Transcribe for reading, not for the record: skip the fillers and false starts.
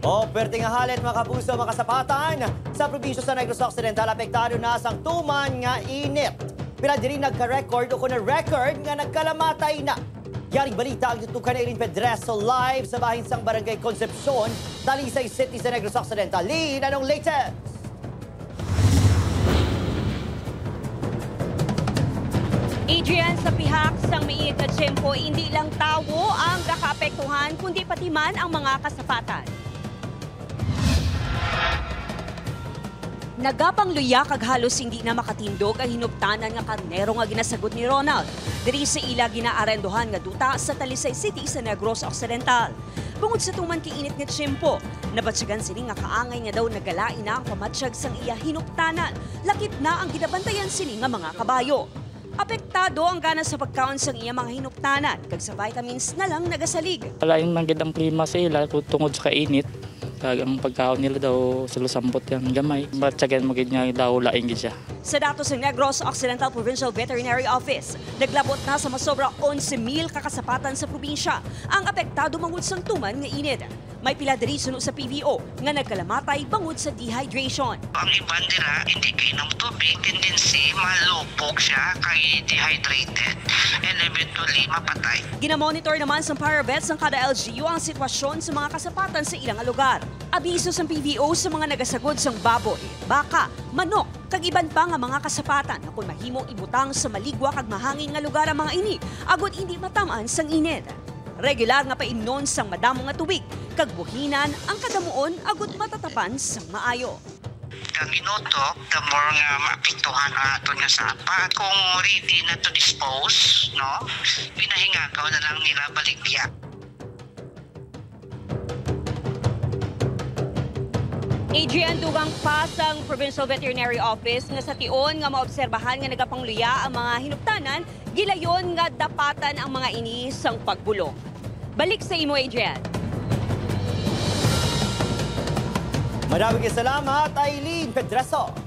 O perting halit mga kapuso, mga kasapatan sa probinsya sa Negros Occidental, apektado na sang tuman nga init. Pila diri nagka-record o kuna record nga nagkalamatay na. Yaring balita ang tutukan na Eileen Pedreso live sa bahin sang Barangay Concepcion, Talisay City sa Negros Occidental. Lynn, anong latest? Adrian, sa pihak sang mainit na tiyempo, hindi lang tawo ang kakaapektuhan, kundi pati man ang mga kasapatan. Nagapangluya kag halos hindi na makatindog ang hinuptanan nga karnero nga ginasagot ni Ronald. Diri sa ila ginaarendohan nga duta sa Talisay City sa Negros Occidental. Bungod sa tuman kiinit nga tiyempo, nabatsagan sini nga kaangay nga daw nagalain na ang pamatsyag sang iya hinuptanan. Lakip na ang ginabantayan sini nga mga kabayo. Apektado ang gana sa pagkaon sang iya mga hinuptanan, kag sa vitamins na lang nagasalig. Palain man gid ang klima sa ila tungod sa kainit. Kag ang pagkaon nila daw sa lusambot yung gamay. Matyagan mo gid nga daw laing gid siya. Sa datos ng Negros Occidental Provincial Veterinary Office, naglabot na sa masobra 11,000 kakasapatan sa probinsya ang apektado bangod sang tuman nga init. May pila diri suno sa PVO nga nagkalamatay bangod sa dehydration. Ang iban dira hindi kay ng tubig, tendency malupog siya kay dehydrated and eventually mapatay. Ginamonitor naman sa Paravets ng kada LGU ang sitwasyon sa mga kasapatan sa ilang lugar. Abiso sa PVO sa mga nagasagod sang baboy, baka, manok, kag iban pa nga mga kasapatan na kung mahimong ibutang sa maligwa kag mahangin nga lugar ang mga ini, agod hindi matamaan sang init. Regular nga paimnon sang madamo nga tubig, kag buhinan ang kadamuon agud matatapan sang maayo. Kang ginutok, the more nga maapektuhan aton nga sapa. Kung ready na to dispose, no, pinahingagaw na lang nila baligya. Adrian, dugang pasang Provincial Veterinary Office nga sa tion nga maobserbahan nga nagapangluya ang mga hinuptanan, gilayon nga dapatan ang mga ini sang pagbulong. Balik sa imo, Adrian. Maraming salamat, Eileen Pedreso.